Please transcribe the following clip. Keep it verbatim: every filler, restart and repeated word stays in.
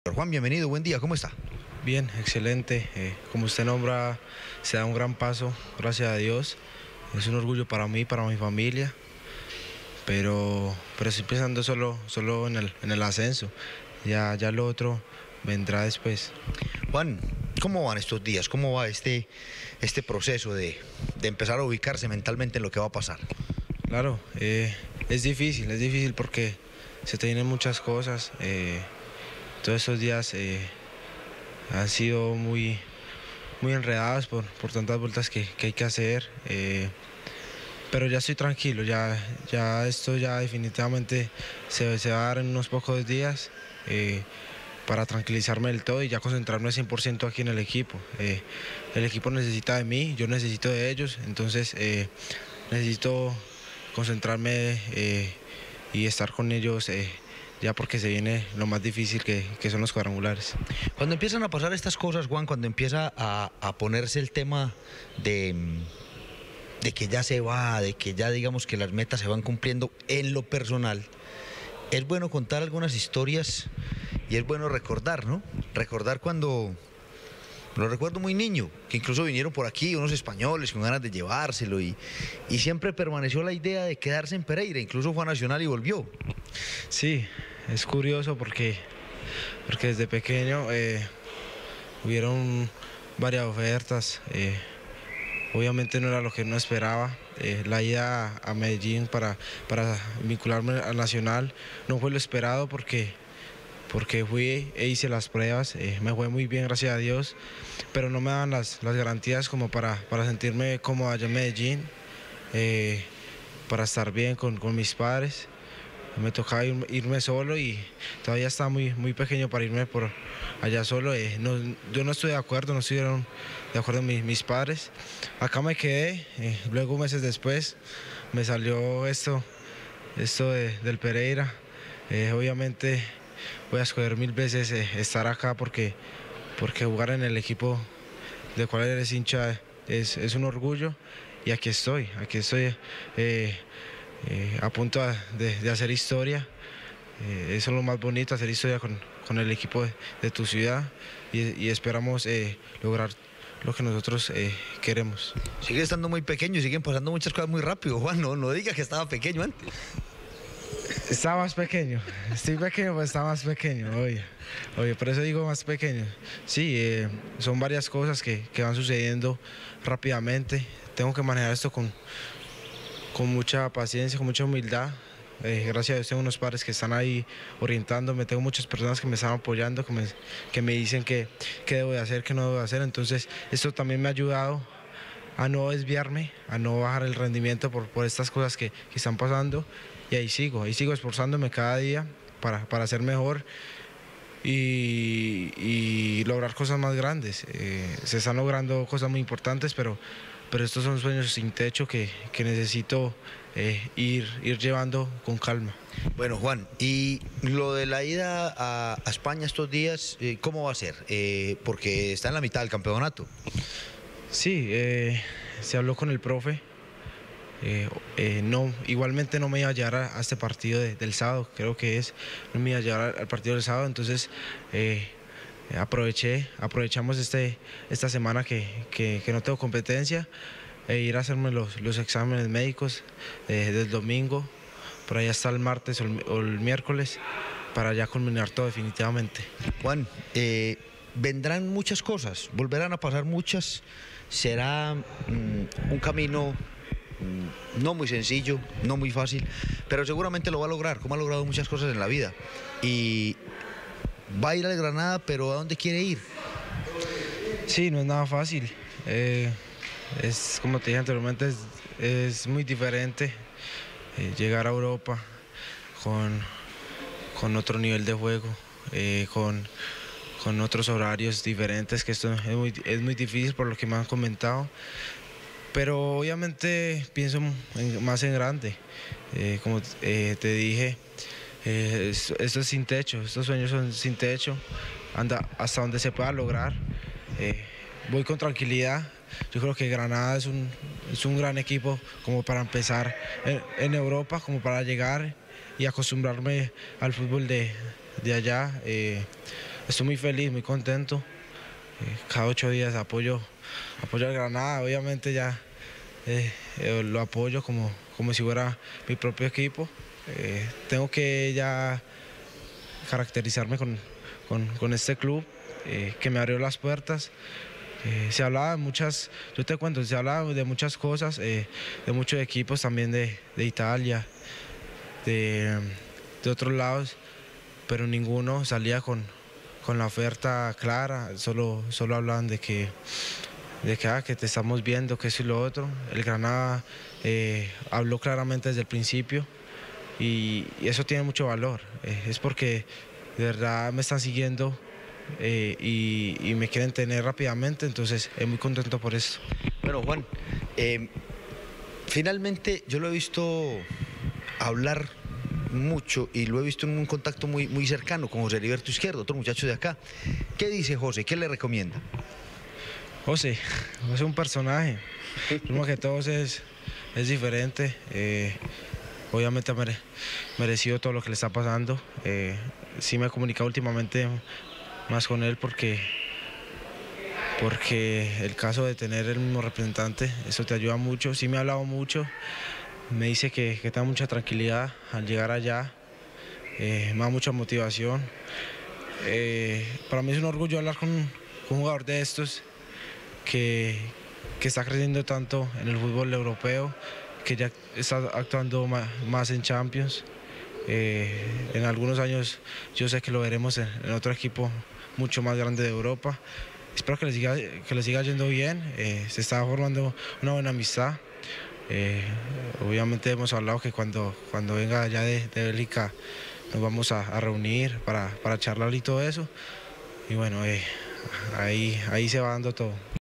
Doctor Juan, bienvenido, buen día, ¿cómo está? Bien, excelente. Eh, como usted nombra, se da un gran paso, gracias a Dios. Es un orgullo para mí, para mi familia, pero, pero estoy pensando solo, solo en, el, en el ascenso. Ya, ya lo otro vendrá después. Juan, ¿cómo van estos días? ¿Cómo va este, este proceso de, de empezar a ubicarse mentalmente en lo que va a pasar? Claro, eh, es difícil, es difícil porque se te vienen muchas cosas. Eh, todos estos días eh, han sido muy, muy enredados por, por tantas vueltas que, que hay que hacer. Eh, pero ya estoy tranquilo, ya, ya esto ya definitivamente se, se va a dar en unos pocos días. Eh, para tranquilizarme del todo y ya concentrarme cien por ciento aquí en el equipo. Eh, el equipo necesita de mí, yo necesito de ellos, entonces eh, necesito concentrarme eh, y estar con ellos eh, ya porque se viene lo más difícil que, que son los cuadrangulares. Cuando empiezan a pasar estas cosas, Juan, cuando empieza a, a ponerse el tema de, de que ya se va, de que ya digamos que las metas se van cumpliendo en lo personal, es bueno contar algunas historias y es bueno recordar, ¿no? Recordar cuando, lo recuerdo muy niño, que incluso vinieron por aquí unos españoles con ganas de llevárselo y, y siempre permaneció la idea de quedarse en Pereira, incluso fue a Nacional y volvió. Sí, es curioso porque, porque desde pequeño eh, hubieron varias ofertas, eh, obviamente no era lo que uno esperaba. Eh, la ida a Medellín para, para vincularme al Nacional no fue lo esperado porque, porque fui e hice las pruebas, eh, me fue muy bien, gracias a Dios, pero no me daban las, las garantías como para, para sentirme cómodo allá en Medellín, eh, para estar bien con, con mis padres. Me tocaba ir, irme solo y todavía estaba muy, muy pequeño para irme por allá solo. Eh, no, yo no estoy de acuerdo, no estuvieron de acuerdo mis, mis padres. Acá me quedé, eh, luego meses después me salió esto, esto de, del Pereira. Eh, obviamente voy a escoger mil veces eh, estar acá porque, porque jugar en el equipo del cual eres hincha es, es un orgullo y aquí estoy, aquí estoy. Eh, Eh, a punto de, de hacer historia, eh, eso es lo más bonito, hacer historia con, con el equipo de, de tu ciudad y, y esperamos eh, lograr lo que nosotros eh, queremos. Sigue estando muy pequeño y siguen pasando muchas cosas muy rápido, Juan, no, no diga que estaba pequeño antes. Estaba más pequeño, estoy pequeño, pero está más pequeño, oye, oye, por eso digo más pequeño. Sí, eh, son varias cosas que, que van sucediendo rápidamente, tengo que manejar esto con con mucha paciencia, con mucha humildad. Eh, gracias a Dios tengo unos padres que están ahí orientándome, tengo muchas personas que me están apoyando, que me, que me dicen qué que debo de hacer, qué no debo de hacer. Entonces esto también me ha ayudado a no desviarme, a no bajar el rendimiento por, por estas cosas que, que están pasando. Y ahí sigo, ahí sigo esforzándome cada día para, para ser mejor y, y lograr cosas más grandes. Eh, se están logrando cosas muy importantes, pero pero estos son sueños sin techo que, que necesito eh, ir, ir llevando con calma. Bueno, Juan, y lo de la ida a, a España estos días, eh, ¿cómo va a ser? Eh, porque está en la mitad del campeonato. Sí, eh, se habló con el profe. Eh, eh, no, igualmente no me iba a llevar a, a este partido de, del sábado, creo que es, no me iba a llevar al, al partido del sábado, entonces eh, aproveché, aprovechamos este, esta semana que, que, que no tengo competencia e ir a hacerme los, los exámenes médicos eh, del domingo, por allá hasta el martes o el, o el miércoles, para ya culminar todo definitivamente. Juan, eh, vendrán muchas cosas, volverán a pasar muchas, será mm, un camino mm, no muy sencillo, no muy fácil, pero seguramente lo va a lograr, como ha logrado muchas cosas en la vida. Y va a ir al Granada, pero ¿a dónde quiere ir? Sí, no es nada fácil. Eh, es como te dije anteriormente, es, es muy diferente eh, llegar a Europa con, con otro nivel de juego, eh, con, con otros horarios diferentes, que esto es muy, es muy difícil por lo que me han comentado. Pero obviamente pienso en, más en grande. Eh, como eh, te dije, Eh, esto, esto es sin techo, estos sueños son sin techo, anda hasta donde se pueda lograr. Eh, voy con tranquilidad, yo creo que Granada es un, es un gran equipo como para empezar en, en Europa, como para llegar y acostumbrarme al fútbol de, de allá. Eh, estoy muy feliz, muy contento. Eh, cada ocho días apoyo, apoyo al Granada, obviamente ya eh, eh, lo apoyo como, como si fuera mi propio equipo. Eh, tengo que ya caracterizarme con, con, con este club eh, que me abrió las puertas. Eh, se hablaba de muchas, yo te cuento, se hablaba de muchas cosas, eh, de muchos equipos también de, de Italia, de, de otros lados, pero ninguno salía con, con la oferta clara, solo, solo hablaban de que, de que, ah, que te estamos viendo, que eso y lo otro. El Granada eh, habló claramente desde el principio y, y eso tiene mucho valor, eh, es porque de verdad me están siguiendo. Eh, y, y me quieren tener rápidamente, entonces es muy contento por esto. Bueno, Juan, eh, finalmente yo lo he visto hablar mucho y lo he visto en un contacto muy, muy cercano con José Heriberto Izquierdo, otro muchacho de acá. ¿Qué dice José? ¿Qué le recomienda? José, José es un personaje, primero que todo es, es diferente, eh, obviamente ha mere, merecido todo lo que le está pasando, eh, sí me he comunicado últimamente más con él porque, porque el caso de tener el mismo representante, eso te ayuda mucho. Sí me ha hablado mucho, me dice que, que tenga mucha tranquilidad al llegar allá, eh, me da mucha motivación. Eh, para mí es un orgullo hablar con, con un jugador de estos que, que está creciendo tanto en el fútbol europeo, que ya está actuando más, más en Champions. Eh, en algunos años yo sé que lo veremos en, en otro equipo mucho más grande de Europa. Espero que le siga, que le siga yendo bien, eh, se está formando una buena amistad. Eh, obviamente hemos hablado que cuando, cuando venga allá de, de Bélgica nos vamos a, a reunir para, para charlar y todo eso. Y bueno, eh, ahí, ahí se va dando todo.